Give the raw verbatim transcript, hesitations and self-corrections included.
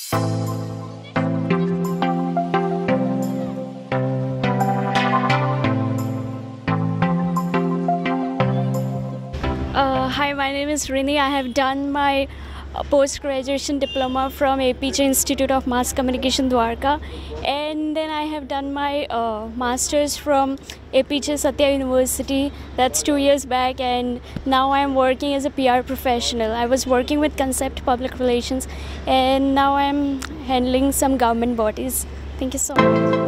Uh, hi, my name is Rini. I have done my uh, post-graduation diploma from Apeejay Institute of Mass Communication, Dwarka, and then I have done my uh, masters from Apeejay Stya University. That's two years back, and now I am working as a P R professional. I was working with Concept Public Relations, and now I am handling some government bodies. Thank you so much.